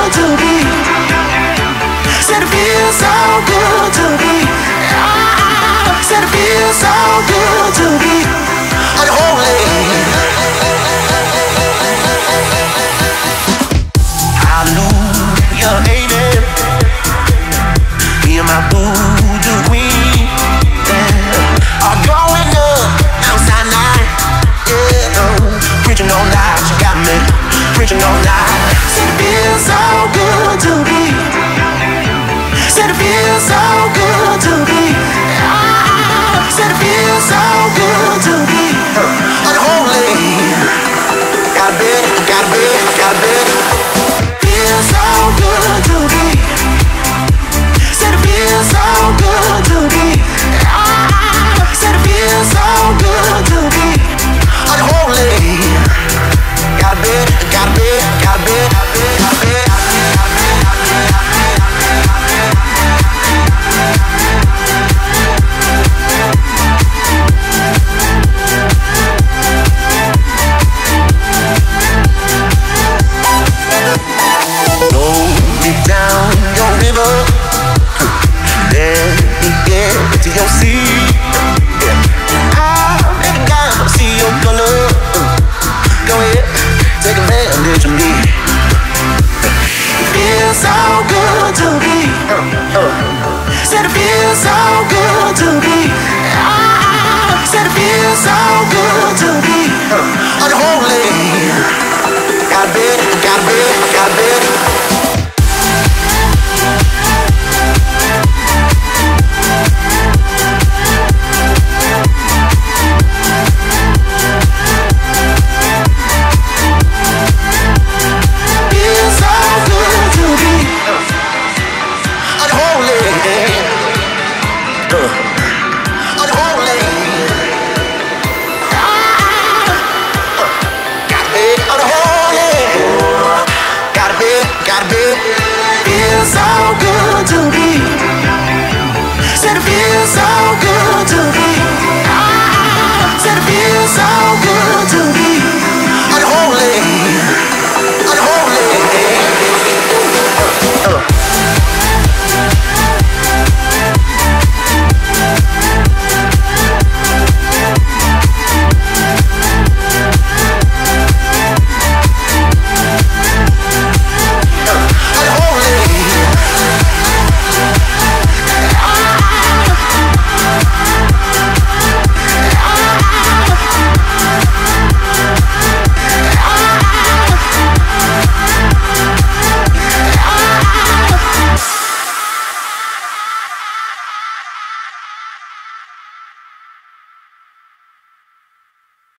good to be. Said it feels so good to be. Said it feels so good to be unholy. Hallelujah, amen. Me and my voodoo queen, yeah, are going up outside night. Yeah, preaching all night, she got me preaching all night. Said it feels so good to be. Said it feels so good to be. Said it feels so good to be unholy. Gotta be, gotta be, gotta be. Feels so good to be. Said it feels so good to be. Said it feels so good to be unholy. Gotta be, gotta be, gotta be, gotta be. Down your river, let me get to your sea. I'm letting down, see your color. Go ahead, take advantage of me.